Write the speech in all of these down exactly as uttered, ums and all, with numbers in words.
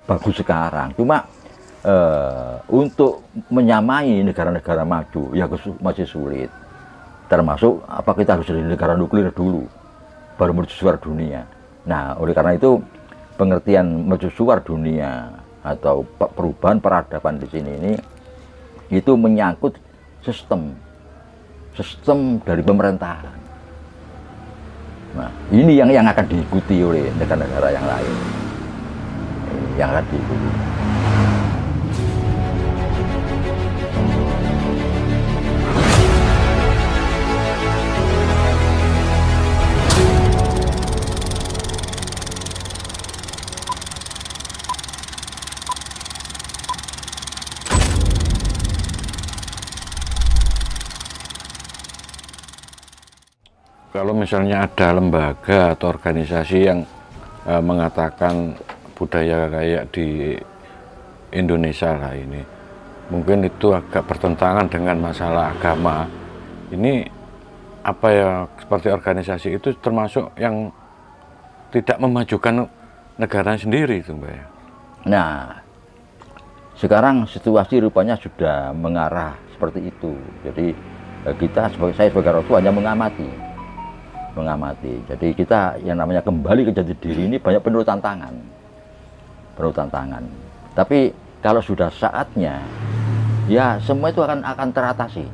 bagus sekarang. Cuma uh, untuk menyamai negara-negara maju ya masih sulit. Termasuk apa kita harus jadi negara nuklir dulu, baru mercusuar dunia. Nah, oleh karena itu pengertian mercusuar dunia atau perubahan peradaban di sini ini itu menyangkut sistem, sistem dari pemerintahan. Nah, ini yang yang akan diikuti oleh negara-negara yang lain, yang akan diikuti. Kalau misalnya ada lembaga atau organisasi yang uh, mengatakan budaya kayak di Indonesia lah ini, mungkin itu agak bertentangan dengan masalah agama. Ini apa ya, seperti organisasi itu termasuk yang tidak memajukan negara sendiri itu, Mbak ya? Nah, sekarang situasi rupanya sudah mengarah seperti itu. Jadi kita sebagai saya sebagai orang tua hanya mengamati. mengamati. Jadi kita yang namanya kembali ke jati diri ini banyak penuh tantangan. Penuh tantangan. Tapi kalau sudah saatnya, ya semua itu akan akan teratasi.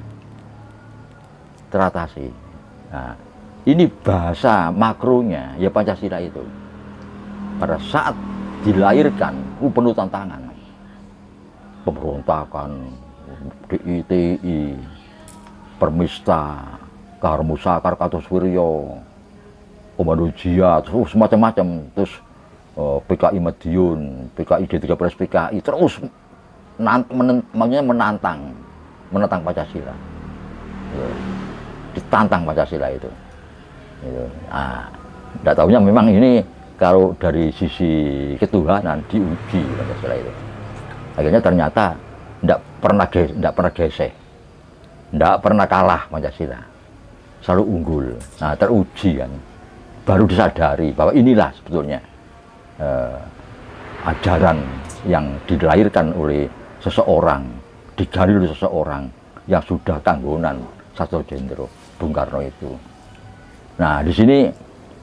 Teratasi. Nah, ini bahasa makronya ya Pancasila itu. Pada saat dilahirkan, uh, penuh tantangan. Pemberontakan, D I T I, Permista, Karmusakar, Kartosuwiryo, Komando Jia, terus macam-macam, terus uh, P K I Madiun, P K I D tiga belas P K I, terus menant, menantang, menantang Pancasila, ya. Ditantang Pancasila itu. Gitu. Nah, tidak tahunya memang ini kalau dari sisi ketuhanan diuji Pancasila itu. Akhirnya ternyata tidak pernah tidak pernah geseh, tidak pernah kalah Pancasila. Selalu unggul. Nah, teruji kan, baru disadari bahwa inilah sebetulnya eh, ajaran yang dilahirkan oleh seseorang, digali oleh seseorang yang sudah kanggonan Satrio Jendro, Bung Karno itu. Nah, di sini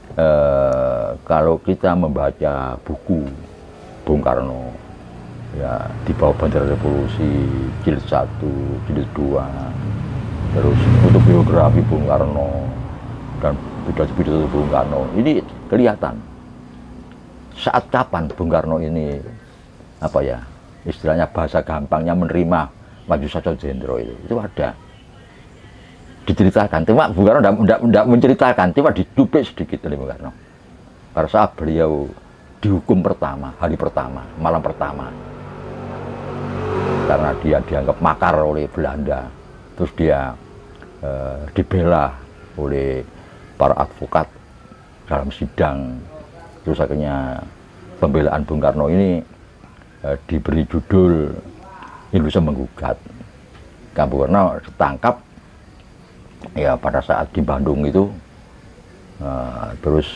eh, kalau kita membaca buku Bung Karno, ya di bawah Bendera Revolusi, jilid satu, jilid dua, terus untuk biografi Bung Karno dan pidato-pidato Bung Karno, ini kelihatan saat kapan Bung Karno ini apa ya istilahnya bahasa gampangnya menerima maju Satrio Jendro itu, itu ada diceritakan. Cuma Bung Karno tidak menceritakan, cuma diduplik sedikit oleh Bung Karno. Pada saat beliau dihukum pertama, hari pertama, malam pertama, karena dia dianggap makar oleh Belanda. Terus dia eh, dibela oleh para advokat dalam sidang. Terus akhirnya pembelaan Bung Karno ini eh, diberi judul Indonesia Menggugat. Bung Karno ditangkap ya pada saat di Bandung itu. Eh, terus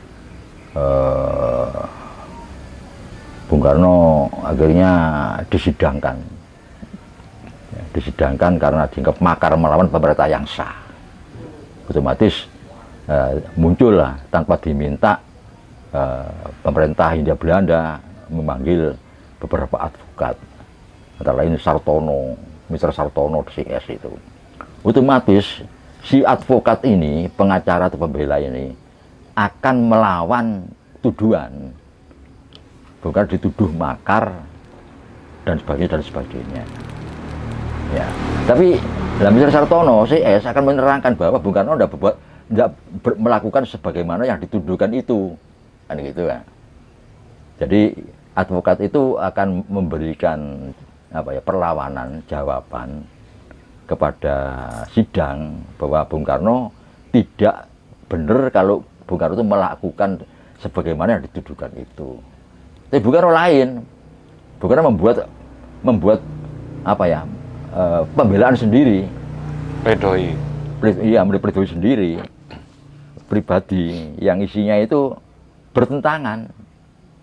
eh, Bung Karno akhirnya disidangkan. disidangkan karena dianggap makar melawan pemerintah yang sah. Otomatis eh, muncullah tanpa diminta eh, pemerintah Hindia Belanda memanggil beberapa advokat, antara lain Sartono, Mister Sartono C S itu. Otomatis si advokat ini, pengacara atau pembela ini akan melawan tuduhan, bukan dituduh makar dan sebagainya dan sebagainya. Ya, tapi dalam Mister Sartono C S akan menerangkan bahwa Bung Karno tidak berbuat, tidak melakukan sebagaimana yang dituduhkan itu, kan gitu kan. Jadi advokat itu akan memberikan apa ya perlawanan, jawaban kepada sidang bahwa Bung Karno tidak benar kalau Bung Karno itu melakukan sebagaimana yang dituduhkan itu. Tapi Bung Karno lain, Bung Karno membuat membuat apa ya? Uh, pembelaan sendiri, pledoi, iya, pledoi sendiri, pribadi yang isinya itu bertentangan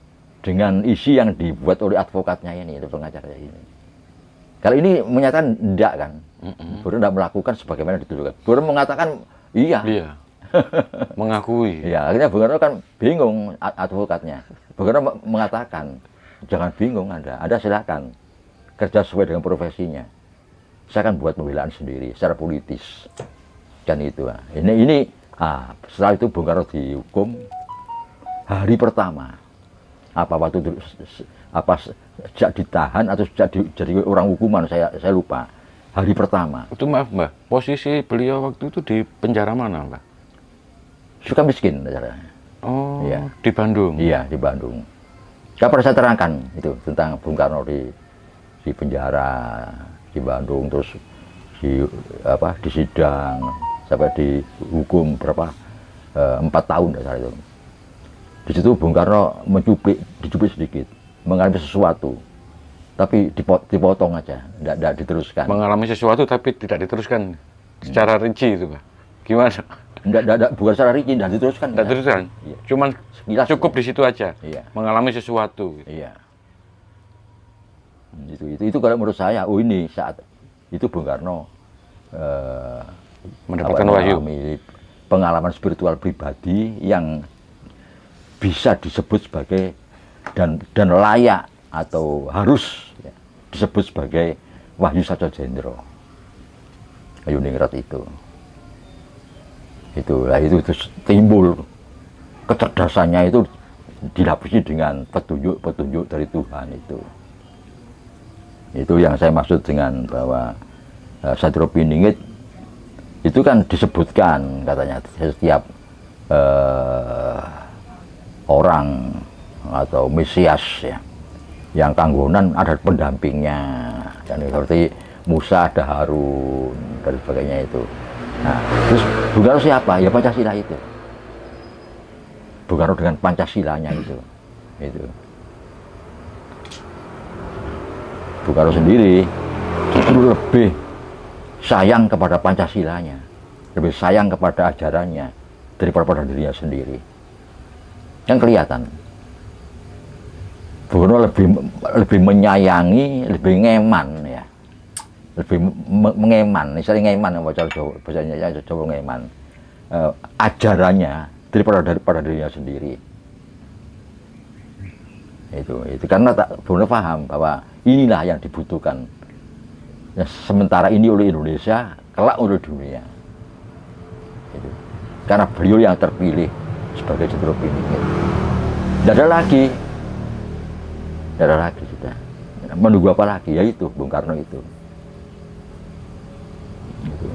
dengan isi yang dibuat oleh advokatnya ini, itu pengacaranya ini. Kalau ini menyatakan tidak kan, mm-hmm. Beliau tidak melakukan sebagaimana dituduhkan. Beliau mengatakan iya. Iya. Mengakui. Ya, akhirnya Bung Karno kan bingung advokatnya. Bung Karno mengatakan, jangan bingung Anda, Anda silakan kerja sesuai dengan profesinya. Saya akan buat pembelaan sendiri secara politis. Kan itu. Ini ini ah, setelah itu Bung Karno dihukum hari pertama. Apa waktu itu apa sejak ditahan atau sejak di, jadi orang hukuman saya saya lupa. Hari pertama. Itu maaf Mbak, posisi beliau waktu itu di penjara mana Mbak? Sukamiskin acaranya. Oh, iya. Di Bandung? Iya, di Bandung. Kapan saya terangkan itu tentang Bung Karno di, di penjara di Bandung, terus di apa di sidang sampai dihukum berapa e, empat tahun dasar itu. Di situ Bung Karno mencuplik, dicuplik sedikit, mengalami sesuatu, tapi dipotong aja, tidak diteruskan. Mengalami sesuatu tapi tidak diteruskan secara hmm. rinci itu Pak? Gimana? Enggak, enggak, enggak, bukan secara rinci, enggak diteruskan. Enggak diteruskan? Iya. Cuman sekilas, cukup ya. Di situ aja? Iya. Mengalami sesuatu? Gitu. Iya. Itu, itu, itu kalau menurut saya, oh ini saat itu Bung Karno eh, mendapatkan wahyu, pengalaman spiritual pribadi yang bisa disebut sebagai dan dan layak atau harus ya, disebut sebagai Wahyu Satyajendra. Ayuningrat itu. Itulah itu terus timbul kecerdasannya itu dilapisi dengan petunjuk-petunjuk dari Tuhan itu. Itu yang saya maksud dengan bahwa uh, Sadropiningit itu kan disebutkan katanya setiap uh, orang atau Mesias ya yang kanggonan ada pendampingnya, dan seperti Musa ada Harun dan sebagainya itu. Nah, terus Bung Karno siapa? Ya Pancasila itu. Bung Karno dengan Pancasilanya itu. Itu. Bung Karno sendiri justru lebih sayang kepada Pancasilanya, lebih sayang kepada ajarannya daripada pada dirinya sendiri. Yang kelihatan. Bung Karno lebih lebih menyayangi, lebih ngeman ya. Lebih mengeman, misalnya ngeman bahasa Jawa, bahasanya Jawa ngeman. Uh, ajarannya daripada daripada dirinya sendiri. Itu itu karena tak benar paham bahwa inilah yang dibutuhkan. Ya, sementara ini oleh Indonesia, kelak oleh dunia. Itu. Karena beliau yang terpilih sebagai Sadropiningit. Tidak ada lagi. Tidak ada lagi sudah. Menunggu apa lagi? Ya itu Bung Karno itu. Gitu.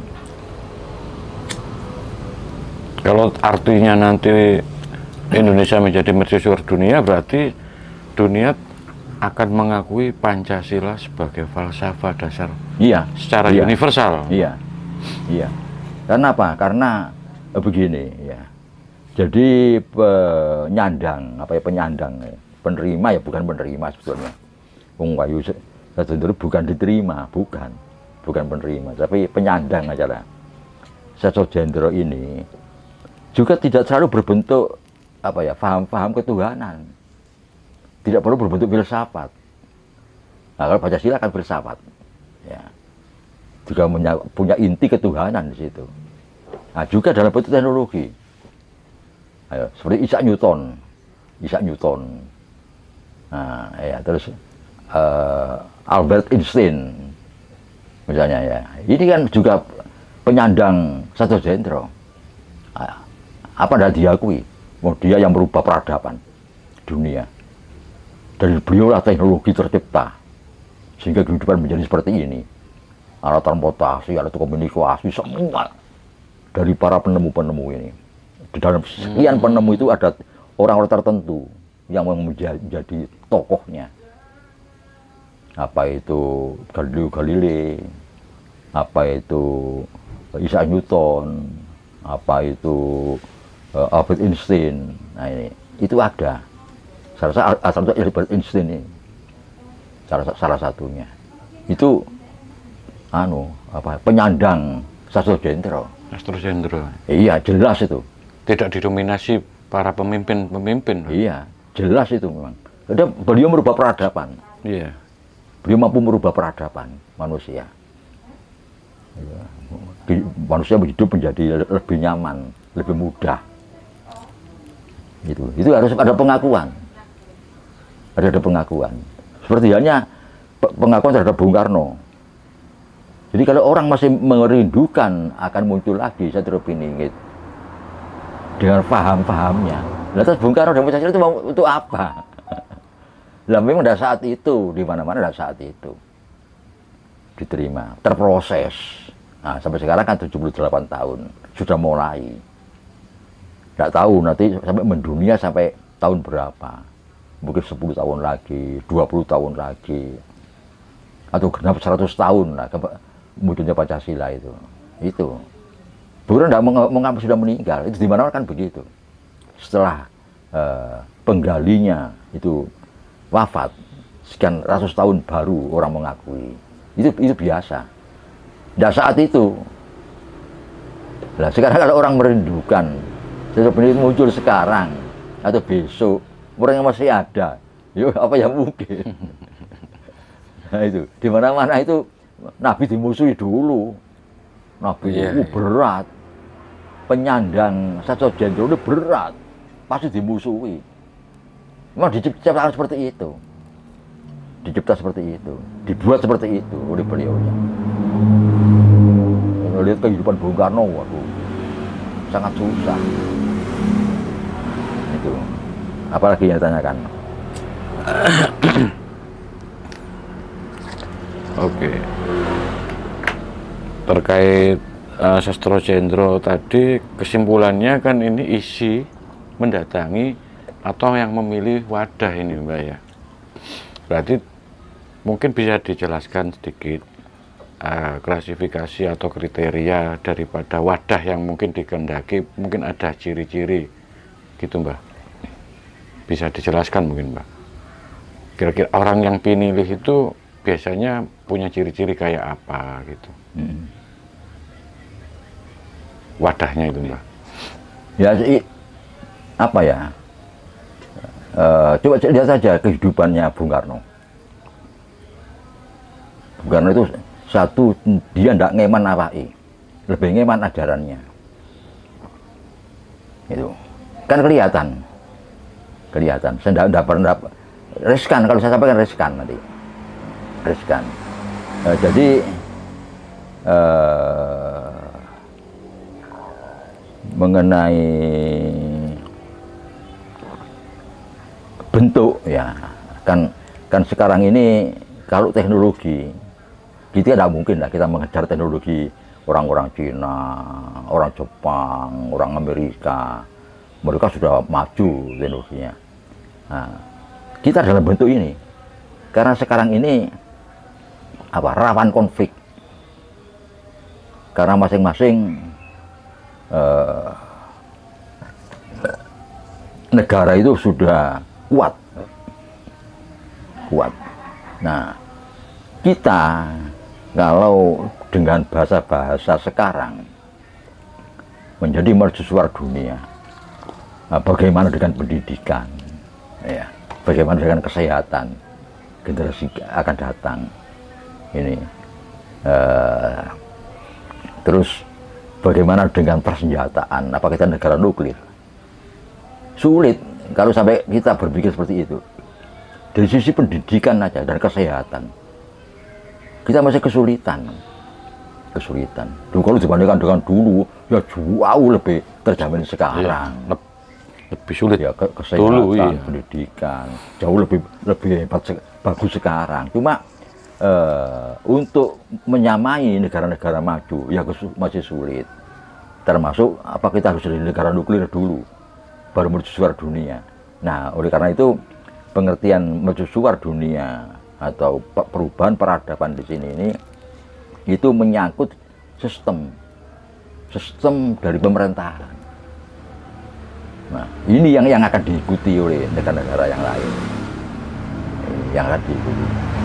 Kalau artinya nanti Indonesia menjadi mercusuar dunia, berarti dunia akan mengakui Pancasila sebagai falsafah dasar. Iya. Secara iya, universal. Iya. Iya. Karena apa? Karena eh, begini ya. Jadi penyandang, apa ya penyandang, ya. Penerima ya bukan penerima sebetulnya. Wong Wahyu Satyajendra bukan diterima, bukan. Bukan penerima, tapi penyandang aja lah. Satyajendra ini juga tidak selalu berbentuk apa ya, paham-paham ketuhanan. Tidak perlu berbentuk filsafat. Nah, kalau Pancasila kan filsafat. Ya. Juga punya inti ketuhanan di situ. Nah, juga dalam bentuk teknologi. Ayo, seperti Isaac Newton. Isaac Newton. Nah, ya, terus uh, Albert Einstein. Misalnya ya, ini kan juga penyandang Satyajendra. Apa tidak diakui? Oh, dia yang merubah peradaban dunia. Dari beliau lah teknologi tercipta, sehingga kehidupan menjadi seperti ini. Alat transportasi, alat komunikasi, semua dari para penemu-penemu ini. Di dalam sekian penemu itu ada orang-orang tertentu yang menjadi tokohnya. Apa itu Galileo Galilei, apa itu Isaac Newton, apa itu uh, Albert Einstein. Nah ini itu ada. Salah satu Albert Einstein ini salah, salah satunya. Itu anu apa penyandang Satyajendra. Satyajendra. Iya jelas itu. Tidak didominasi para pemimpin-pemimpin. Iya jelas itu memang. Dia, beliau merubah peradaban. Iya. Beliau mampu merubah peradaban manusia. Ya. Manusia hidup menjadi lebih nyaman, lebih mudah. Itu, itu harus ada pengakuan. Ada ada pengakuan. Seperti halnya pengakuan terhadap Bung Karno. Jadi kalau orang masih merindukan akan muncul lagi Satrobiningit dengan paham-pahamnya, nah, terus Bung Karno dan Pancasila itu mau untuk apa? Lah memang pada saat itu, di mana-mana pada saat itu diterima, terproses. Nah, sampai sekarang kan tujuh puluh delapan tahun sudah mulai. Tidak tahu nanti sampai mendunia sampai tahun berapa? Mungkin sepuluh tahun lagi, dua puluh tahun lagi, atau genap seratus tahun lah munculnya Pancasila itu. Itu. Bukan tidak mengapa sudah meninggal, itu di mana kan begitu. Setelah uh, penggalinya itu wafat, sekian ratus tahun baru orang mengakui. Itu itu biasa. Nah, saat itu. Nah, sekarang kalau orang merindukan sebenarnya muncul sekarang atau besok, orang yang masih ada, yuk apa yang mungkin? Nah itu, di mana-mana itu Nabi dimusuhi dulu. Nabi yeah, itu yeah. berat, penyandang Satya Jendro itu berat, pasti dimusuhi. Memang diciptakan seperti itu, dicipta seperti itu, dibuat seperti itu oleh beliaunya. Lihat kehidupan Bung Karno, waduh, sangat susah. Itu, apalagi yang ditanyakan? Oke, terkait uh, Sastro Jendro tadi, kesimpulannya kan ini isi mendatangi atau yang memilih wadah ini Mbak ya. Berarti mungkin bisa dijelaskan sedikit uh, klasifikasi atau kriteria daripada wadah yang mungkin dikehendaki, mungkin ada ciri-ciri gitu Mbak. Bisa dijelaskan mungkin Mbak. Kira-kira orang yang pinilih itu biasanya punya ciri-ciri kayak apa gitu. Hmm. Wadahnya itu Mbak. Ya sih, apa ya? Uh, coba lihat saja kehidupannya Bung Karno. Bung Karno itu satu, dia tidak ngeman napai, lebih ngeman ajarannya. Itu kan kelihatan, kelihatan. Saya tidak pernah riskan, kalau saya sampaikan riskan nanti, riskan. Uh, jadi uh, mengenai bentuk ya kan kan sekarang ini kalau teknologi kita tidak mungkin lah kita mengejar teknologi orang-orang Cina, orang Jepang, orang Amerika. Mereka sudah maju teknologinya. Nah, kita dalam bentuk ini karena sekarang ini apa rawan konflik karena masing-masing eh, negara itu sudah kuat, kuat. Nah, kita kalau dengan bahasa-bahasa sekarang menjadi mercusuar dunia, nah, bagaimana dengan pendidikan, ya, bagaimana dengan kesehatan generasi akan datang, ini, uh, terus bagaimana dengan persenjataan? Apa kita negara nuklir? Sulit. Kalau sampai kita berpikir seperti itu, dari sisi pendidikan aja dan kesehatan, kita masih kesulitan, kesulitan. Dulu kalau dibandingkan dengan dulu, ya jauh lebih terjamin sekarang. Ya, lebih sulit ya ke kesehatan, dulu, iya. Pendidikan jauh lebih lebih hebat, bagus sekarang. Cuma eh, untuk menyamai negara-negara maju, ya masih sulit. Termasuk apa kita harus dari negara nuklir dulu, baru mercusuar dunia. Nah, oleh karena itu pengertian mercusuar dunia atau perubahan peradaban di sini ini itu menyangkut sistem, sistem dari pemerintahan. Nah, ini yang yang akan diikuti oleh negara-negara yang lain, yang akan diikuti.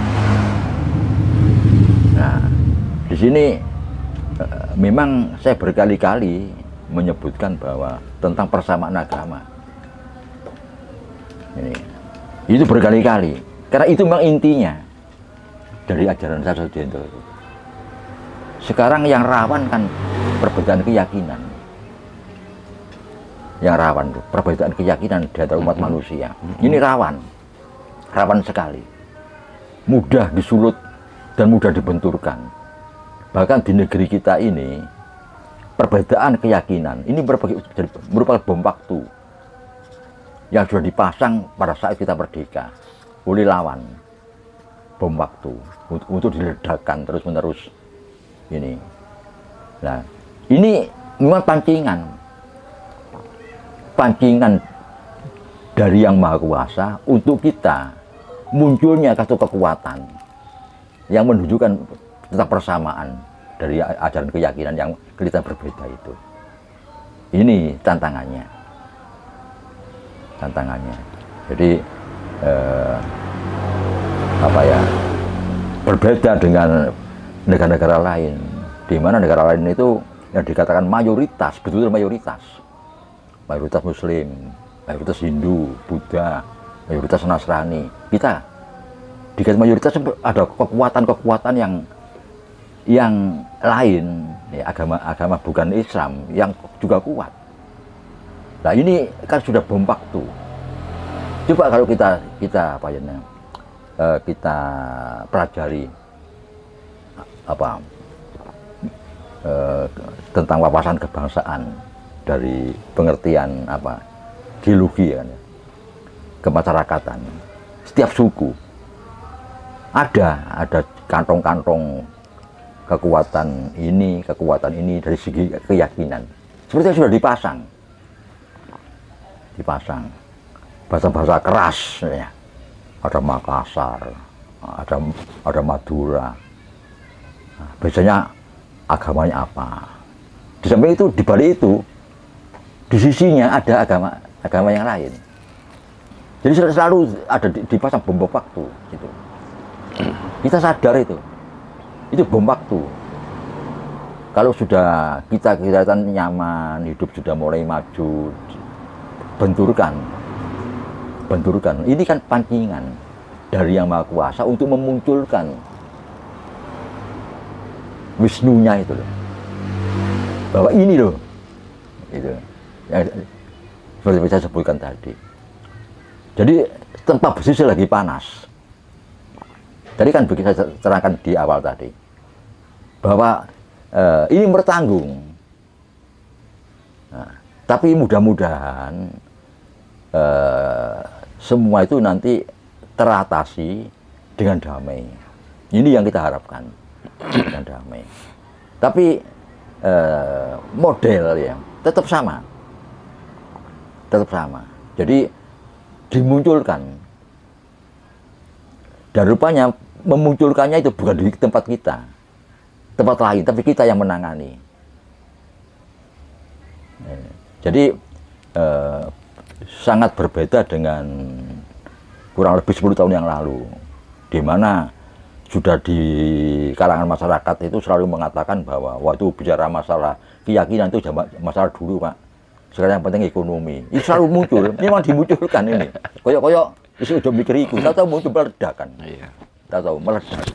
Nah, di sini memang saya berkali-kali menyebutkan bahwa tentang persamaan agama ini Itu berkali-kali. Karena itu memang intinya dari ajaran Sarjento itu. Sekarang yang rawan kan perbedaan keyakinan. Yang rawan tuh, perbedaan keyakinan di antara umat manusia. Ini rawan. Rawan sekali. Mudah disulut dan mudah dibenturkan. Bahkan di negeri kita ini, perbedaan keyakinan ini merupakan bom waktu yang sudah dipasang pada saat kita merdeka oleh lawan. Bom waktu untuk diledakkan terus-menerus ini. Nah, ini memang pancingan. Pancingan dari Yang Maha Kuasa untuk kita munculnya satu kekuatan yang menunjukkan tentang persamaan dari ajaran keyakinan yang kelihatan berbeda itu. Ini tantangannya. Tantangannya. Jadi eh, apa ya? Berbeda dengan negara-negara lain, di mana negara lain itu yang dikatakan mayoritas, betul-betul mayoritas. Mayoritas Muslim, mayoritas Hindu, Buddha, mayoritas Nasrani. Kita dikatakan mayoritas ada kekuatan-kekuatan yang yang lain, ya, agama-agama bukan Islam yang juga kuat. Nah ini kan sudah bom waktu. Coba kalau kita kita apa ya, uh, kita pelajari apa uh, tentang wawasan kebangsaan dari pengertian apa geologi ya, kemasyarakatan. Setiap suku ada ada kantong-kantong kekuatan ini, kekuatan ini dari segi keyakinan. Seperti yang sudah dipasang. Dipasang. Bahasa-bahasa keras ya. Ada Makassar, ada ada Madura. Nah, biasanya agamanya apa? Di samping itu, di balik itu, di sisinya ada agama agama yang lain. Jadi selalu ada dipasang bom waktu gitu. Kita sadar itu. Itu bom waktu. Kalau sudah kita kelihatan nyaman, hidup sudah mulai maju, benturkan, benturkan. Ini kan pancingan dari Yang Maha Kuasa untuk memunculkan Wisnunya itu loh. Bahwa ini loh, itu yang seperti saya sebutkan tadi. Jadi tempat besi lagi panas. Tadi kan begitu saya terangkan di awal tadi, bahwa eh, ini bertanggung. Nah, tapi mudah-mudahan eh, semua itu nanti teratasi dengan damai. Ini yang kita harapkan, dengan damai. Tapi eh, model ya tetap sama, tetap sama. Jadi dimunculkan. Dan rupanya memunculkannya itu bukan di tempat kita, tempat lain, tapi kita yang menangani. Jadi eh, sangat berbeda dengan kurang lebih sepuluh tahun yang lalu, di mana sudah di kalangan masyarakat itu selalu mengatakan bahwa waktu bicara masalah keyakinan itu masalah dulu Pak, sekarang yang penting ekonomi. Ini selalu muncul, memang dimunculkan ini. Koyok-koyok itu udah mikir itu, tahu-tahu muncul meledakan. Iya. Tahu-tahu meledak.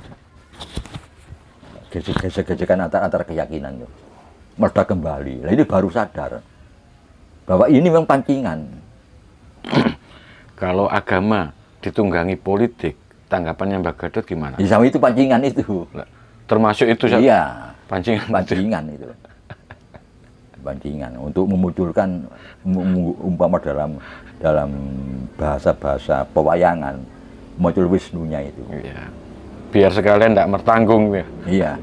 Gesek-gesekan antar antar keyakinan itu meledak kembali. Nah ini baru sadar bahwa ini memang pancingan. Kalau agama ditunggangi politik, tanggapannya Mbak Gadot gimana? Ya, sama itu pancingan itu. Termasuk itu? Iya. Pancingan. Pancingan itu. Pancingan untuk memunculkan umpama dalam dalam bahasa-bahasa pewayangan muncul Wisnunya itu. Iya. Biar sekalian tidak mertanggung ya. Iya.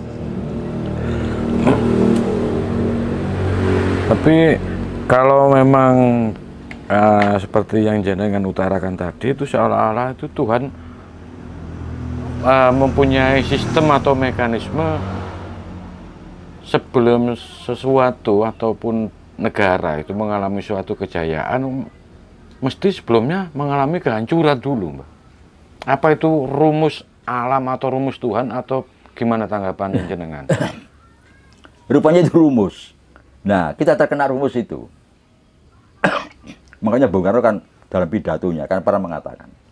Tapi kalau memang uh, seperti yang jenengan utarakan tadi itu seolah-olah itu Tuhan uh, mempunyai sistem atau mekanisme sebelum sesuatu ataupun negara itu mengalami suatu kejayaan, mesti sebelumnya mengalami kehancuran dulu, Mbak. Apa itu rumus alam atau rumus Tuhan atau gimana tanggapan jenengan? Rupanya itu rumus. Nah, kita terkena rumus itu. Makanya Bung Karno kan dalam pidatonya kan pernah mengatakan,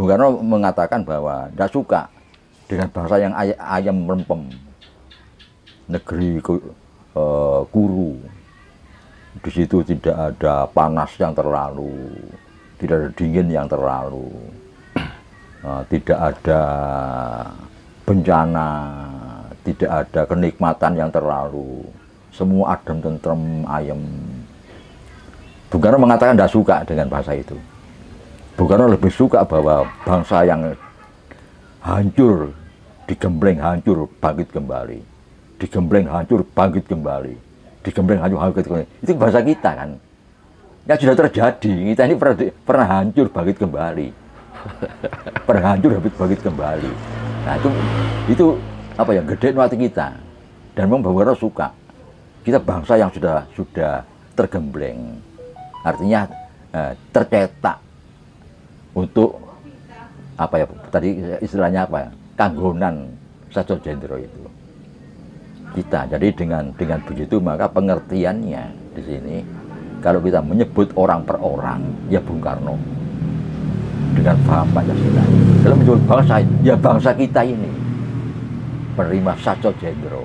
Bung Karno mengatakan bahwa tidak suka dengan bangsa yang ay ayam melempem, negeri uh, guru. Di situ tidak ada panas yang terlalu, tidak ada dingin yang terlalu, uh, tidak ada bencana, tidak ada kenikmatan yang terlalu, semua adem, tentrem, ayem. Bung Karno mengatakan tidak suka dengan bahasa itu. Bung Karno lebih suka bahwa bangsa yang hancur, digembleng hancur, bangkit kembali, digembleng hancur, bangkit kembali, digembleng hancur, bangkit kembali. Itu bahasa kita kan, yang sudah terjadi. Kita ini pernah, pernah hancur, bangkit kembali, pernah hancur, bangkit kembali. Nah itu, itu apa ya, gede hati kita. Dan memang Bung Karno suka kita bangsa yang sudah sudah tergembleng, artinya eh, tercetak untuk apa ya tadi istilahnya apa ya, kanggonan Satyo Jendro itu kita. Jadi dengan dengan begitu maka pengertiannya di sini kalau kita menyebut orang per orang ya Bung Karno dengan paham Pancasila. Kalau menyebut bangsa ya bangsa kita ini penerima Satyo Jendro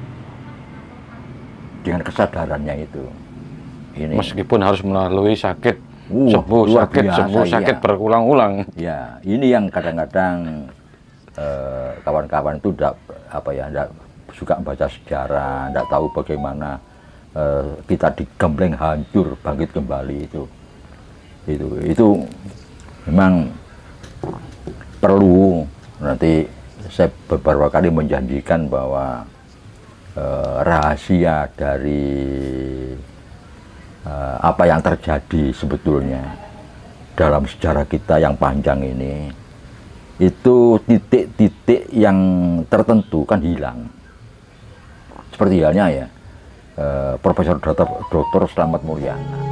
dengan kesadarannya itu. Ini. Meskipun harus melalui sakit, uh, sembuh sakit, biasa, sembuh sakit ya. berulang-ulang. Ya, ini yang kadang-kadang kawan-kawan eh, itu tidak apa ya, tidak suka membaca sejarah, tidak tahu bagaimana eh, kita digembleng hancur, bangkit kembali itu. Itu, itu memang perlu. Nanti saya beberapa kali menjanjikan bahwa eh, rahasia dari Uh, apa yang terjadi sebetulnya dalam sejarah kita yang panjang ini, itu titik-titik yang tertentu kan hilang. Seperti halnya ya uh, Profesor Doktor Slamet Mulyana.